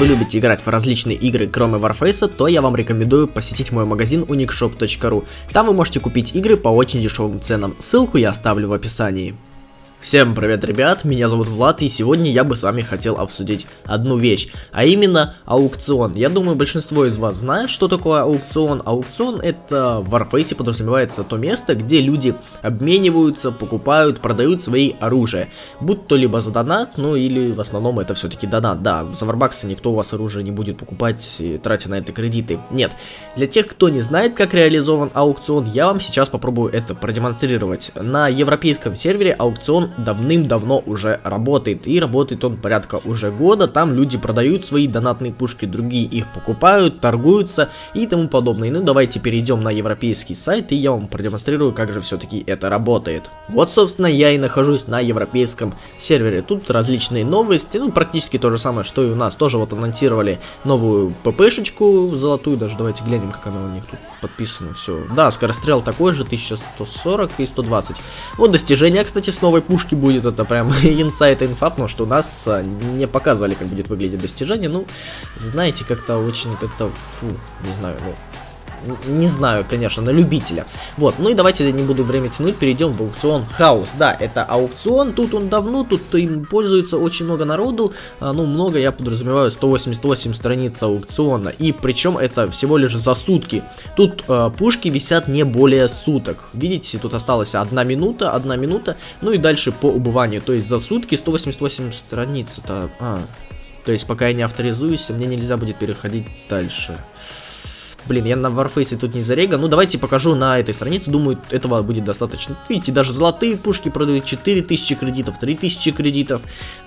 вы любите играть в различные игры, кроме Warface, то я вам рекомендую посетить мой магазин unikshop.ru. Там вы можете купить игры по очень дешевым ценам. Ссылку я оставлю в описании. Всем привет, ребят, меня зовут Влад, и сегодня я бы с вами хотел обсудить одну вещь, а именно аукцион. Я думаю, большинство из вас знает, что такое аукцион. Аукцион — это в Warface подразумевается то место, где люди обмениваются, покупают, продают свои оружия. Будь то либо за донат, ну или в основном это все-таки донат. Да, за варбаксы никто у вас оружие не будет покупать, тратя на это кредиты. Нет, для тех, кто не знает, как реализован аукцион, я вам сейчас попробую это продемонстрировать. На европейском сервере аукцион давным-давно уже работает, и работает он порядка уже года. Там люди продают свои донатные пушки, другие их покупают, торгуются и тому подобное. Ну давайте перейдем на европейский сайт, и я вам продемонстрирую, как же все-таки это работает. Вот, собственно, я и нахожусь на европейском сервере. Тут различные новости, ну практически то же самое, что и у нас. Тоже вот анонсировали новую ППшечку золотую, даже давайте глянем, как она у них тут подписана. Все, да, скорострел такой же, 1140 и 120. Вот достижение, кстати, с новой пушки будет, это прям инсайт инфа, потому что у нас не показывали, как будет выглядеть достижение. Ну, знаете, как-то очень, фу, не знаю, ну, не знаю, конечно, на любителя. Вот, ну и давайте я не буду время тянуть, перейдем в аукцион Хаус. Да, это аукцион, тут он давно, тут им пользуется очень много народу. Ну, много, я подразумеваю, 188 страниц аукциона. И причем это всего лишь за сутки. Тут пушки висят не более суток. Видите, тут осталась 1 минута, ну и дальше по убыванию. То есть за сутки 188 страниц. Это, то есть пока я не авторизуюсь, мне нельзя будет переходить дальше. Блин, я на Warface тут не зарега. Ну, давайте покажу на этой странице. Думаю, этого будет достаточно. Видите, даже золотые пушки продают 4000 кредитов, 3000 кредитов,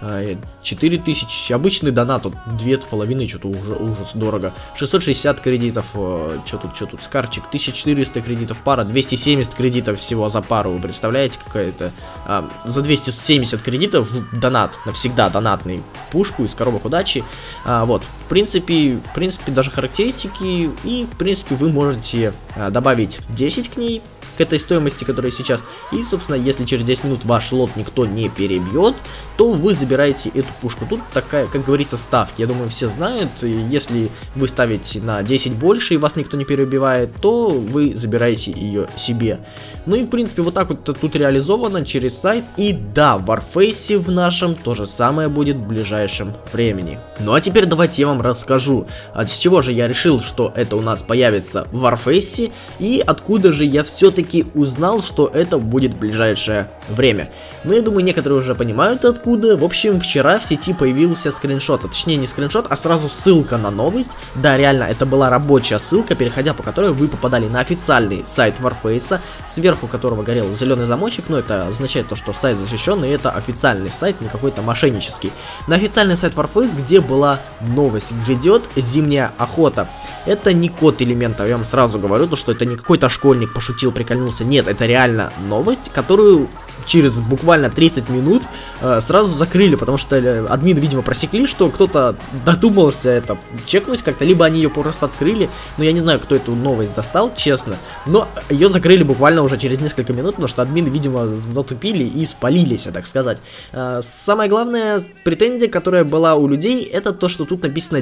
4000. Обычный донат, вот 2500, что-то уже ужас, дорого. 660 кредитов, что тут, скарчик, 1400 кредитов пара, 270 кредитов всего за пару. Вы представляете, какая-то... за 270 кредитов донат, навсегда донатный пушку из коробок удачи. Вот, в принципе, даже характеристики и в принципе вы можете добавить 10 к ней, к этой стоимости, которая сейчас. И, собственно, если через 10 минут ваш лот никто не перебьет, то вы забираете эту пушку. Тут такая, как говорится, ставки. Я думаю, все знают. Если вы ставите на 10 больше и вас никто не перебивает, то вы забираете ее себе. Ну и, в принципе, вот так вот тут реализовано через сайт. И да, в Warface в нашем то же самое будет в ближайшем времени. Ну а теперь давайте я вам расскажу, с чего же я решил, что это у нас появится в Warface, и откуда же я все-таки узнал, что это будет в ближайшее время. Ну, я думаю, некоторые уже понимают откуда. В общем, вчера в сети появился скриншот, а точнее не скриншот, а сразу ссылка на новость. Да, реально, это была рабочая ссылка, переходя по которой вы попадали на официальный сайт Warface, сверху которого горел зеленый замочек, но это означает то, что сайт защищен, и это официальный сайт, не какой-то мошеннический. На официальный сайт Warface, где была новость: грядет зимняя охота. Это не код элемента, я вам сразу говорю, то, что это не какой-то школьник пошутил, прикольнулся. Нет, это реально новость, которую через буквально 30 минут сразу закрыли, потому что админы, видимо, просекли, что кто-то додумался это чекнуть как-то, либо они ее просто открыли, но я не знаю, кто эту новость достал, честно, но ее закрыли буквально уже через несколько минут, потому что админы, видимо, затупили и спалились, так сказать. Самая главная претензия, которая была у людей, это то, что тут написано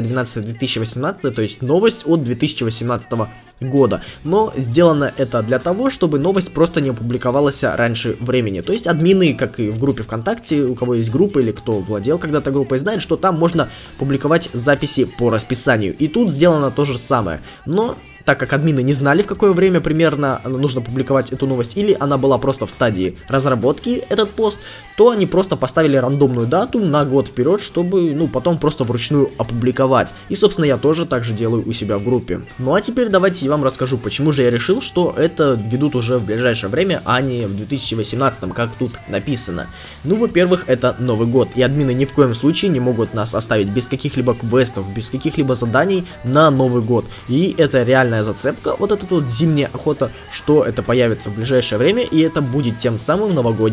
9.12.2018, то есть новость от 2018 года, но сделано это для того, чтобы новость просто не опубликовалась раньше времени. То есть админы, как и в группе ВКонтакте, у кого есть группа или кто владел когда-то группой, знает, что там можно публиковать записи по расписанию. И тут сделано то же самое. Но так как админы не знали, в какое время примерно нужно публиковать эту новость, или она была просто в стадии разработки, этот пост, то они просто поставили рандомную дату на год вперед, чтобы, ну, потом просто вручную опубликовать. И, собственно, я тоже так же делаю у себя в группе. Ну, а теперь давайте я вам расскажу, почему же я решил, что это ведут уже в ближайшее время, а не в 2018, как тут написано. Ну, во-первых, это Новый год, и админы ни в коем случае не могут нас оставить без каких-либо квестов, без каких-либо заданий на Новый год. И это реально зацепка, вот эта вот зимняя охота, что это появится в ближайшее время, и это будет тем самым новогодним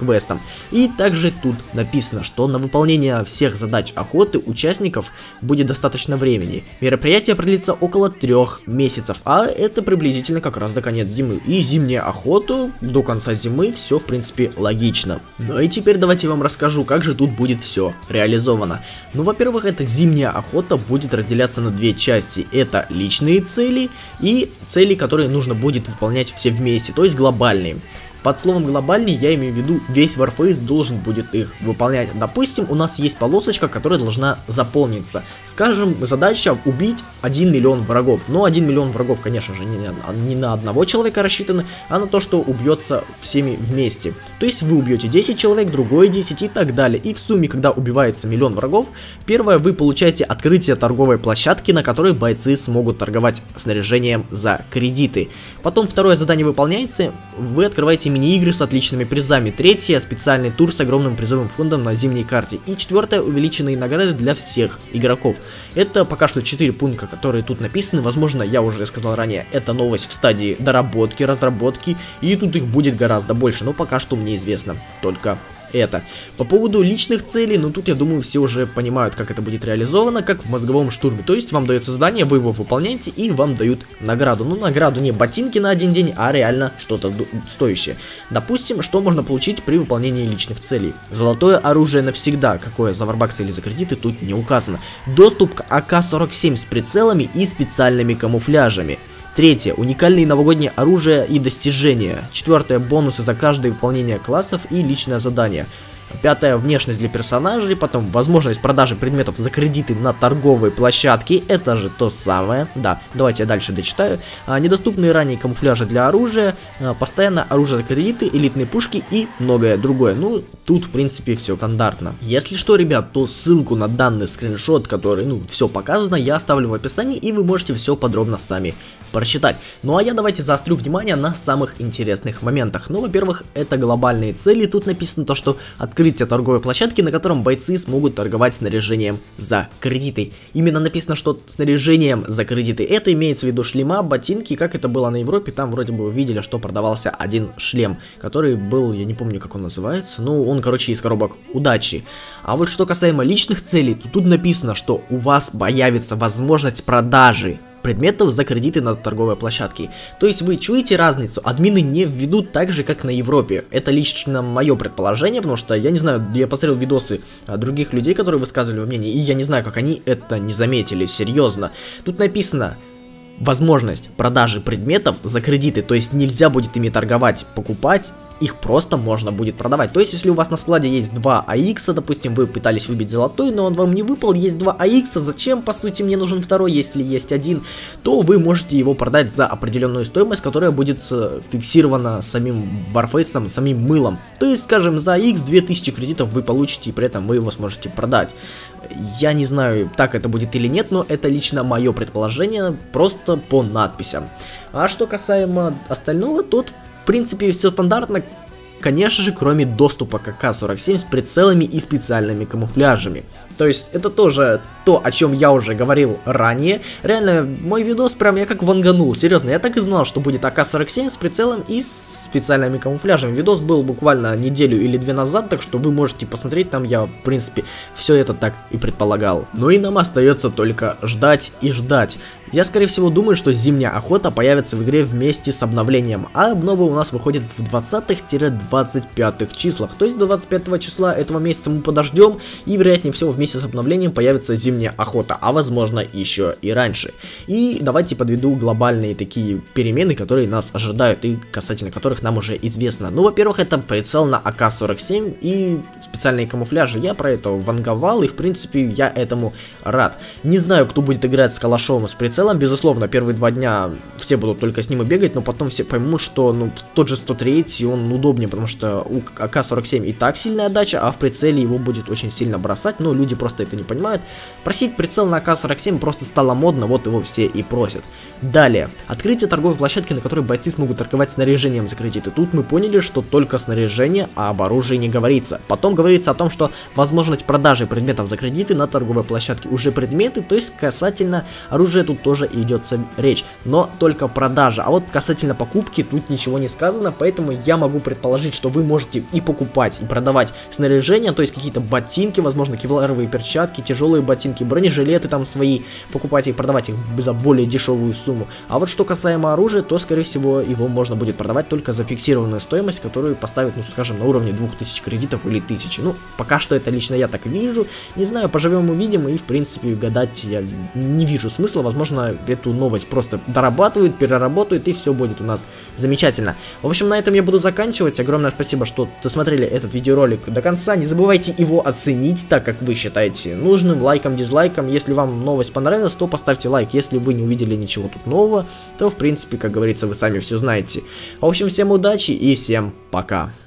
квестам. И также тут написано, что на выполнение всех задач охоты участников будет достаточно времени. Мероприятие продлится около 3 месяцев, а это приблизительно как раз до конца зимы. И зимняя охота до конца зимы, все в принципе логично. Ну и теперь давайте я вам расскажу, как же тут будет все реализовано. Ну, во-первых, эта зимняя охота будет разделяться на 2 части. Это личные цели и цели, которые нужно будет выполнять все вместе, то есть глобальные. Под словом глобальный я имею в виду, весь Warface должен будет их выполнять. Допустим, у нас есть полосочка, которая должна заполниться. Скажем, задача убить 1 миллион врагов. Но 1 миллион врагов, конечно же, не на одного человека рассчитаны, а на то, что убьется всеми вместе. То есть вы убьете 10 человек, другой 10 и так далее. И в сумме, когда убивается миллион врагов, первое, вы получаете открытие торговой площадки, на которой бойцы смогут торговать снаряжением за кредиты. Потом второе задание выполняется, вы открываете мини-игры с отличными призами. Третье, специальный тур с огромным призовым фондом на зимней карте. И четвертое, увеличенные награды для всех игроков. Это пока что 4 пункта, которые тут написаны. Возможно, я уже сказал ранее, это новость в стадии доработки, разработки. И тут их будет гораздо больше, но пока что мне известно только это. По поводу личных целей, ну тут я думаю все уже понимают, как это будет реализовано, как в мозговом штурме. То есть вам дается задание, вы его выполняете и вам дают награду. Ну награду не ботинки на 1 день, а реально что-то стоящее. Допустим, что можно получить при выполнении личных целей. Золотое оружие навсегда, какое за варбаксы или за кредиты тут не указано. Доступ к АК-47 с прицелами и специальными камуфляжами. Третье, уникальные новогодние оружия и достижения. Четвертое, бонусы за каждое выполнение классов и личное задание. Пятое, внешность для персонажей, потом возможность продажи предметов за кредиты на торговой площадке, это же то самое, да, давайте я дальше дочитаю. Недоступные ранее камуфляжи для оружия, постоянно оружие за кредиты, элитные пушки и многое другое. Ну, тут в принципе все стандартно. Если что, ребят, то ссылку на данный скриншот, который, ну, все показано, я оставлю в описании, и вы можете все подробно сами прочитать. Ну а я давайте заострю внимание на самых интересных моментах. Ну, во-первых, это глобальные цели. Тут написано то, что открытие торговой площадки, на котором бойцы смогут торговать снаряжением за кредиты. Именно написано, что снаряжением за кредиты. Это имеется в виду шлема, ботинки, как это было на Европе. Там вроде бы вы видели, что продавался один шлем, который был, я не помню, как он называется, но он, короче, из коробок удачи. А вот что касаемо личных целей, то тут написано, что у вас появится возможность продажи предметов за кредиты на торговой площадке. То есть вы чуете разницу? Админы не введут так же, как на Европе. Это лично мое предположение, потому что я не знаю, я посмотрел видосы других людей, которые высказывали мнение, и я не знаю, как они это не заметили, серьезно. Тут написано возможность продажи предметов за кредиты, то есть нельзя будет ими торговать, покупать, их просто можно будет продавать. То есть, если у вас на складе есть 2 АХ, допустим, вы пытались выбить золотой, но он вам не выпал, есть 2 АХ, зачем, по сути, мне нужен второй, если есть один, то вы можете его продать за определенную стоимость, которая будет фиксирована самим Warface, самим мылом. То есть, скажем, за X 2000 кредитов вы получите, и при этом вы его сможете продать. Я не знаю, так это будет или нет, но это лично мое предположение, просто по надписям. А что касаемо остального, тут в принципе все стандартно, конечно же, кроме доступа к АК-47 с прицелами и специальными камуфляжами. То есть это тоже то, о чем я уже говорил ранее. Реально, мой видос прям я как ванганул, серьезно, я так и знал, что будет АК-47 с прицелом и с специальными камуфляжами. Видос был буквально неделю или 2 назад, так что вы можете посмотреть, там я, в принципе, все это так и предполагал. Ну и нам остается только ждать и ждать. Я, скорее всего, думаю, что зимняя охота появится в игре вместе с обновлением, а обнова у нас выходит в 20-25 числах. То есть до 25 числа этого месяца мы подождем, и, вероятнее всего, вместе с обновлением появится зимняя охота, а возможно еще и раньше. И давайте подведу глобальные такие перемены, которые нас ожидают и касательно которых нам уже известно. Ну, во-первых, это прицел на АК-47 и специальные камуфляжи. Я про это ванговал, и, в принципе, я этому рад. Не знаю, кто будет играть с калашом с прицелом. Безусловно, первые 2 дня все будут только с ним и бегать, но потом все поймут, что ну, тот же 103 он удобнее, потому что у АК-47 и так сильная отдача, а в прицеле его будет очень сильно бросать, но люди просто это не понимают. Просить прицел на АК-47 просто стало модно, вот его все и просят. Далее, открытие торговой площадки, на которой бойцы смогут торговать снаряжением за кредиты. Тут мы поняли, что только снаряжение, а об оружии не говорится. Потом говорится о том, что возможность продажи предметов за кредиты на торговой площадке. Уже предметы, то есть касательно оружия тут тоже идет речь. Но только только продажа. А вот касательно покупки тут ничего не сказано, поэтому я могу предположить, что вы можете и покупать, и продавать снаряжение, то есть какие-то ботинки, возможно, кевларовые перчатки, тяжелые ботинки, бронежилеты там свои, покупать и продавать их за более дешевую сумму. А вот что касаемо оружия, то, скорее всего, его можно будет продавать только за фиксированную стоимость, которую поставят, ну, скажем, на уровне 2000 кредитов или 1000. Ну, пока что это лично я так вижу. Не знаю, поживем увидим, и, в принципе, гадать я не вижу смысла. Возможно, эту новость просто дорабатывают, переработают, и все будет у нас замечательно. В общем, на этом я буду заканчивать. Огромное спасибо, что досмотрели этот видеоролик до конца. Не забывайте его оценить так, как вы считаете нужным, лайком, дизлайком. Если вам новость понравилась, то поставьте лайк. Если вы не увидели ничего тут нового, то, в принципе, как говорится, вы сами все знаете. В общем, всем удачи и всем пока.